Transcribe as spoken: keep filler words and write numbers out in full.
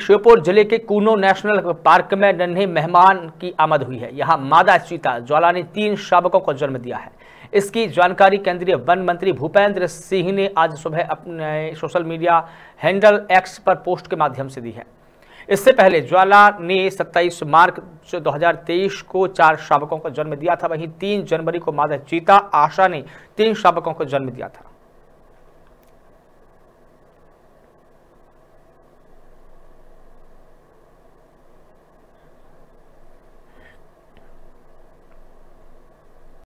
श्योपुर जिले के Kuno national park में नन्हे मेहमान की आमद हुई है। यहाँ मादा चीता ज्वाला ने तीन शावकों को जन्म दिया है। इसकी जानकारी केंद्रीय वन मंत्री भूपेंद्र सिंह ने आज सुबह अपने सोशल मीडिया हैंडल एक्स पर पोस्ट के माध्यम से दी है। इससे पहले ज्वाला ने सत्ताईस मार्च दो हज़ार तेईस को चार शावकों को जन्म दिया था। वहीं तीन जनवरी को मादा चीता आशा ने तीन शावकों को जन्म दिया था।